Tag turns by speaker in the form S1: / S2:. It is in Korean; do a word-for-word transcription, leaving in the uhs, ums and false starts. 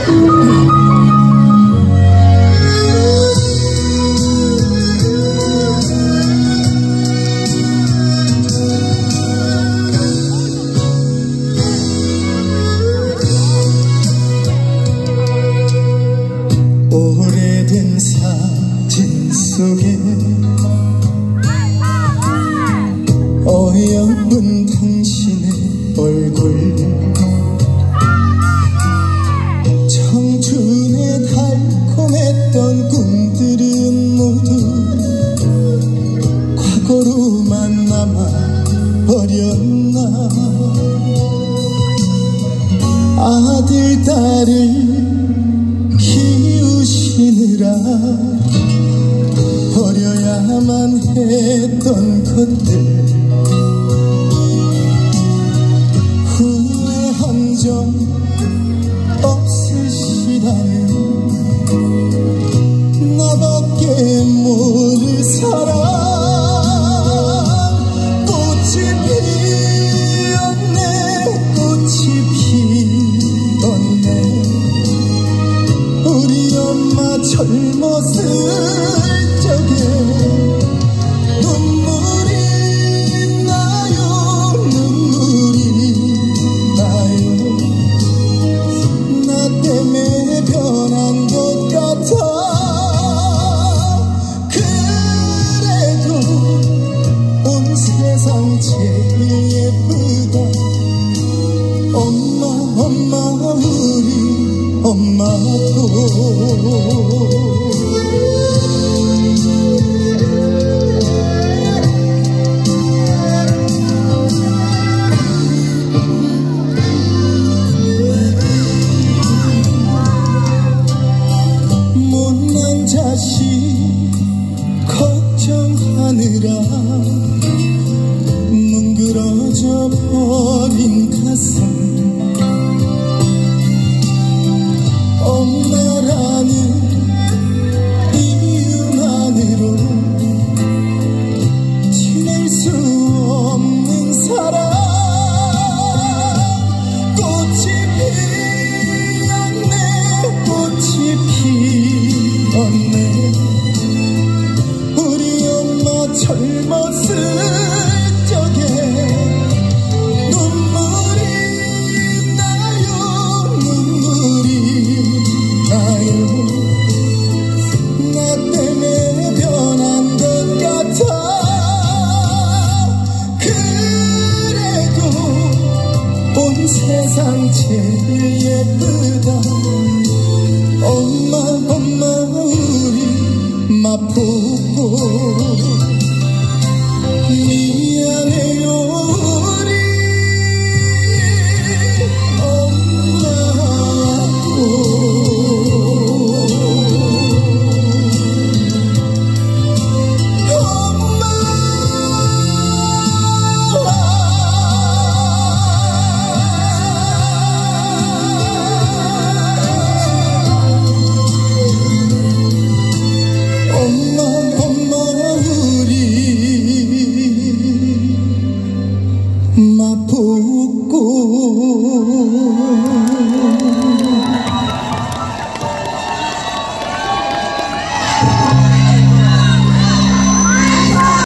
S1: 오래된 사진 속에 어여쁜 당신의 얼굴, 청춘에 달콤했던 꿈들은 모두 과거로만 남아버렸나. 아들 딸을 키우시느라 버려야만 했던 것들, 후회 한 점 없으시다면 나밖에 모를 사람. 꽃이 피었네, 꽃이 피었네. 우리 엄마 젊었을 적에 눈물이 나요, 눈물이 나요. 나 때문에 변한 것 같아. 그래도 온 세상 제일 예쁘다. 엄마 엄마 우리 엄마도. 못난 자식 걱정하느라 뭉그러져 버린 가슴, 엄마라는 이유만으로 지낼 수 없는 사람. 꽃이 피었네, 꽃이 피었네. 우리 엄마 젊었을 적에 눈물이 나요, 눈물이 나요. 나 때문에 변한 것 같아. 그래도 온 세상 제일 예쁘다. 엄마 엄마 우리 마포구. 미안해요 우리 엄마고. 엄마 엄마 우리 마포.